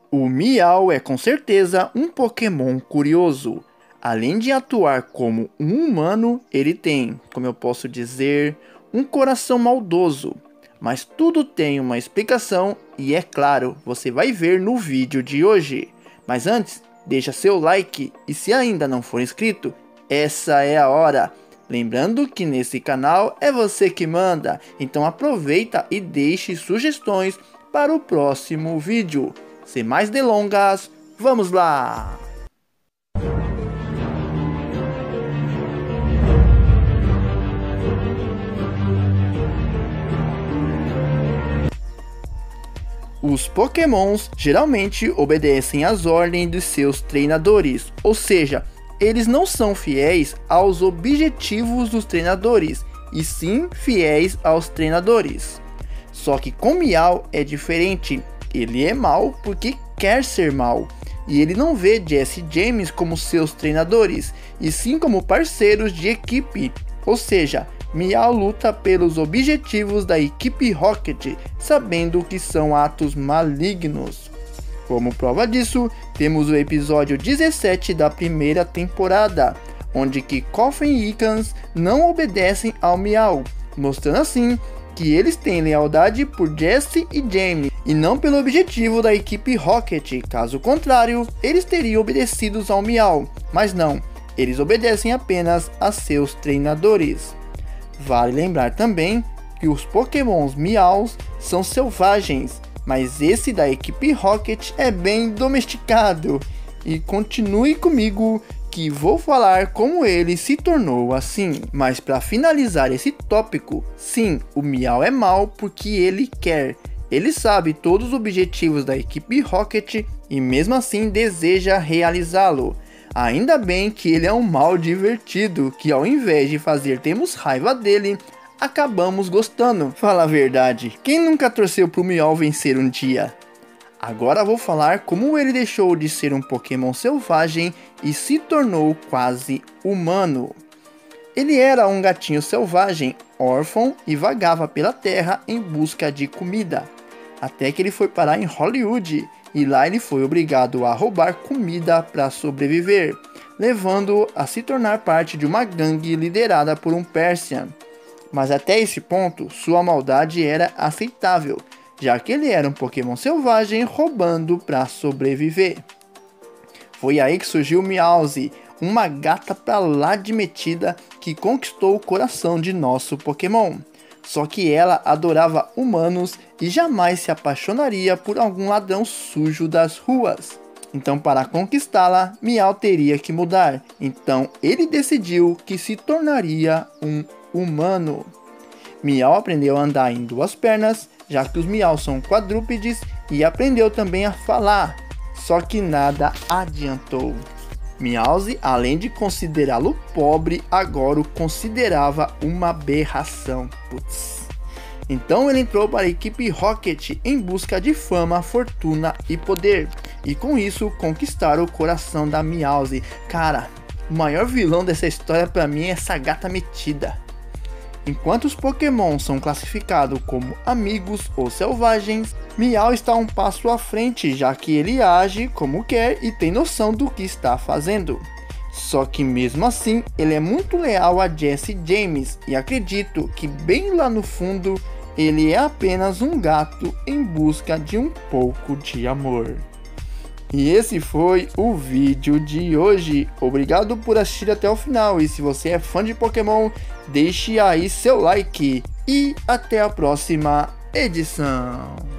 O Meow é com certeza um Pokémon curioso. Além de atuar como um humano, ele tem, como eu posso dizer, um coração maldoso. Mas tudo tem uma explicação e é claro, você vai ver no vídeo de hoje. Mas antes, deixa seu like e se ainda não for inscrito, essa é a hora. Lembrando que nesse canal é você que manda, então aproveita e deixe sugestões para o próximo vídeo. Sem mais delongas, vamos lá! Os Pokémons geralmente obedecem às ordens dos seus treinadores, ou seja, eles não são fiéis aos objetivos dos treinadores, e sim fiéis aos treinadores. Só que com Meow é diferente, ele é mau porque quer ser mau, e ele não vê Jess e James como seus treinadores, e sim como parceiros de equipe, ou seja, Meow luta pelos objetivos da equipe Rocket, sabendo que são atos malignos. Como prova disso, temos o episódio 17 da primeira temporada, onde que Koffing e Ekans não obedecem ao Meow, mostrando assim que eles têm lealdade por Jesse e James, e não pelo objetivo da equipe Rocket. Caso contrário, eles teriam obedecido ao Meow, mas não, eles obedecem apenas a seus treinadores. Vale lembrar também que os Pokémons Meows são selvagens, mas esse da equipe Rocket é bem domesticado. E continue comigo que vou falar como ele se tornou assim. Mas para finalizar esse tópico, sim, o Meow é mau porque ele quer. Ele sabe todos os objetivos da equipe Rocket e mesmo assim deseja realizá-lo. Ainda bem que ele é um mal divertido, que ao invés de fazer termos raiva dele, acabamos gostando. Fala a verdade, quem nunca torceu pro Meow vencer um dia? Agora vou falar como ele deixou de ser um Pokémon selvagem e se tornou quase humano. Ele era um gatinho selvagem, órfão e vagava pela terra em busca de comida. Até que ele foi parar em Hollywood. E lá ele foi obrigado a roubar comida para sobreviver, levando-o a se tornar parte de uma gangue liderada por um Persian. Mas até esse ponto, sua maldade era aceitável, já que ele era um Pokémon selvagem roubando para sobreviver. Foi aí que surgiu Meowth, uma gata pra lá de metida que conquistou o coração de nosso Pokémon. Só que ela adorava humanos e jamais se apaixonaria por algum ladrão sujo das ruas. Então, para conquistá-la, Meow teria que mudar. Então, ele decidiu que se tornaria um humano. Meow aprendeu a andar em duas pernas, já que os Meow são quadrúpedes, e aprendeu também a falar. Só que nada adiantou. Meowth, além de considerá-lo pobre, agora o considerava uma aberração. Putz. Então ele entrou para a equipe Rocket em busca de fama, fortuna e poder. E com isso conquistaram o coração da Meowth. Cara, o maior vilão dessa história para mim é essa gata metida. Enquanto os Pokémon são classificados como amigos ou selvagens, Meow está um passo à frente, já que ele age como quer e tem noção do que está fazendo. Só que mesmo assim, ele é muito leal a Jesse e James, e acredito que bem lá no fundo, ele é apenas um gato em busca de um pouco de amor. E esse foi o vídeo de hoje. Obrigado por assistir até o final. E se você é fã de Pokémon, deixe aí seu like. E até a próxima edição.